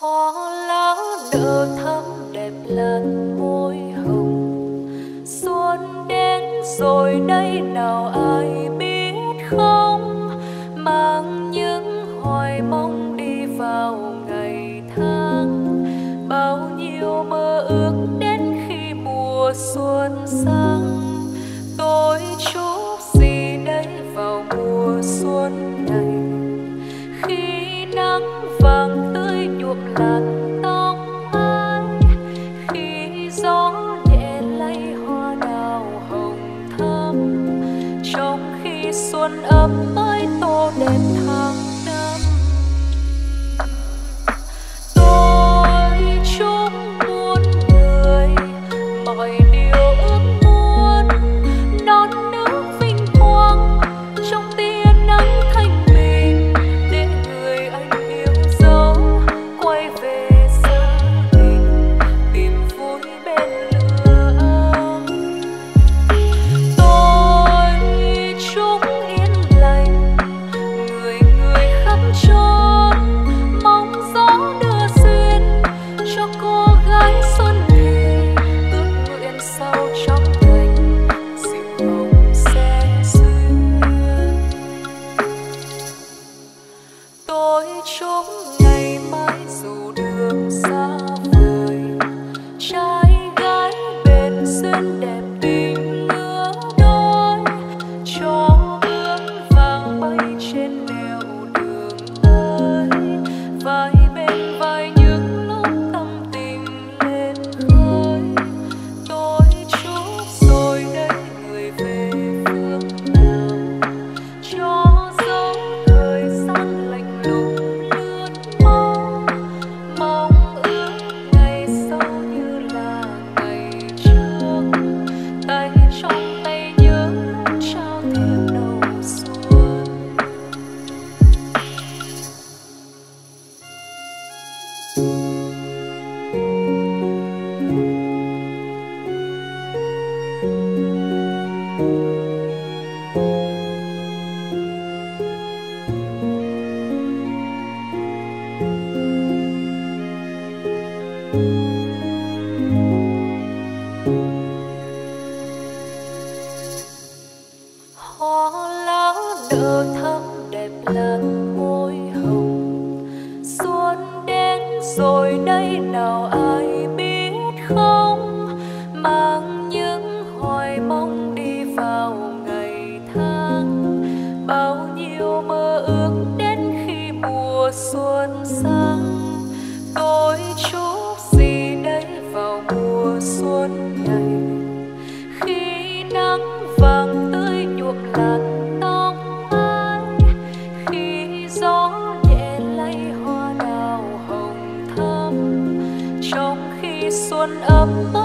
Hoa lá nở thắm đẹp làn môi hồng, xuân đến rồi đây nào ai biết không, mang những hoài mong đi vào ngày tháng, bao nhiêu mơ ước đến khi mùa xuân sang. Tôi chúc gì đây vào mùa xuân này, khi nắng vàng tươi nhuộm làn tóc ai, khi gió nhẹ lay hoa đào hồng thắm, trong khi xuân ấm mới tô đèn tháng năm. Tôi chúc muôn người mọi điều ước muốn, non nước vinh quang trong tia nắng thanh bình, để người anh yêu dấu quay về gia đình, tìm vui bên lửa ấm. Tôi chúc yên lành người người khắp chốn, mong gió đưa duyên cho cô gái xuân thì, ước nguyện sau trong thành dịu hồng sẽ duyên. Tôi chúc ngày mai dù đường xa vời, trai gái bền duyên đẹp tình lứa đôi, cho bướm vàng bay trên nẻo đường ơi, vai bên vai những lúc tâm tình lên khơi. Tôi chúc rồi đây người về phương nào, cho dấu thời gian lạnh lùng lướt mau, mong ước ngày sau như là ngày trước, tay trong tay nhớ trao thiệp đầu xuân. Hoa lá nở thắm đẹp làn môi hồng, xuân đến rồi đây nào ai biết không, mang những hoài mong đi vào ngày tháng, bao nhiêu mơ ước đến khi mùa xuân sang. Tôi chúc gì đây vào mùa xuân này, khi nắng vàng tươi nhuộm làn tóc ai, khi gió nhẹ lay hoa đào hồng thắm, trong khi xuân ấm